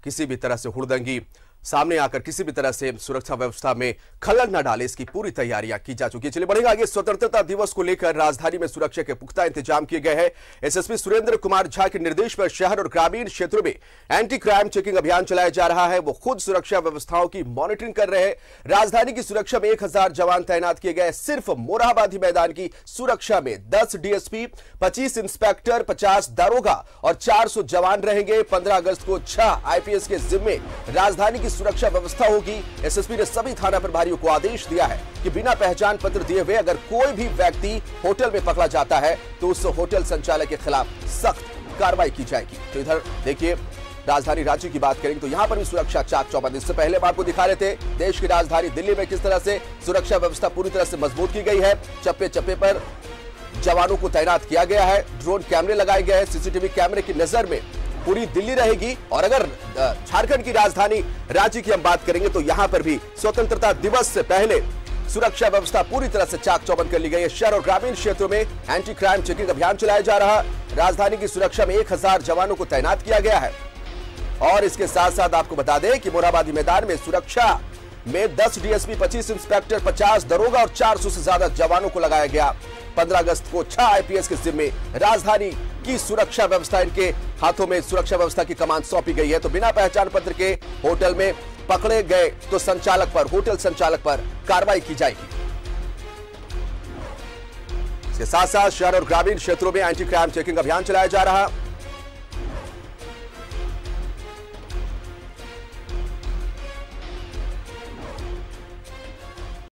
किसी भी तरह से हुड़दंगी सामने आकर किसी भी तरह से सुरक्षा व्यवस्था में खलल न डाले, इसकी पूरी तैयारियां की जा चुकी है। चलिए बढ़ेंगे आगे। स्वतंत्रता दिवस को लेकर राजधानी में सुरक्षा के पुख्ता इंतजाम किए गए हैं। एसएसपी सुरेंद्र कुमार झा के निर्देश पर शहर और ग्रामीण क्षेत्रों में एंटी क्राइम चेकिंग अभियान चलाया जा रहा है। वो खुद सुरक्षा व्यवस्थाओं की मॉनिटरिंग कर रहे हैं। राजधानी की सुरक्षा में 1000 जवान तैनात किए गए। सिर्फ मोरहाबादी मैदान की सुरक्षा में 10 डीएसपी, 25 इंस्पेक्टर, 50 दारोगा और 400 जवान रहेंगे। 15 अगस्त को 6 आईपीएस के जिम्मे राजधानी की सुरक्षा व्यवस्था होगी। एसएसपी ने सभी थाना प्रभारियों को आदेश दिया है कि बिना पहचान पत्र दिए हुए अगर कोई भी व्यक्ति होटल में पकड़ा जाता है तो उस होटल संचालक के खिलाफ सख्त कार्रवाई की जाएगी। तो इधर देखिए, राजधानी रांची की बात करेंगे तो यहां पर भी सुरक्षा चाक चौबंद। इससे पहले हम आपको दिखा रहे थे देश की राजधानी दिल्ली में किस तरह से सुरक्षा व्यवस्था पूरी तरह से मजबूत की गई है। चप्पे चप्पे पर जवानों को तैनात किया गया है, ड्रोन कैमरे लगाए गए हैं, सीसीटीवी कैमरे की नजर में पूरी दिल्ली रहेगी। और अगर झारखंड की राजधानी रांची की हम बात करेंगे तो यहां पर भी स्वतंत्रता दिवस से पहले सुरक्षा व्यवस्था पूरी तरह से चाक चौबंद कर ली गई है। शहर और ग्रामीण क्षेत्रों में एंटी क्राइम चेकिंग अभियान चलाया जा रहा है। राजधानी की सुरक्षा में 1000 जवानों को तैनात किया गया है। और इसके साथ साथ आपको बता दें कि मोरहाबादी मैदान में सुरक्षा में 10 डीएसपी, 25 इंस्पेक्टर, 50 दरोगा और 400 से ज्यादा जवानों को लगाया गया। 15 अगस्त को 6 आईपीएस के जिम्मे राजधानी की सुरक्षा व्यवस्था, इनके हाथों में सुरक्षा व्यवस्था की कमान सौंपी गई है। तो बिना पहचान पत्र के होटल में पकड़े गए तो होटल संचालक पर कार्रवाई की जाएगी। इसके साथ साथ शहर और ग्रामीण क्षेत्रों में एंटी क्राइम चेकिंग अभियान चलाया जा रहा है।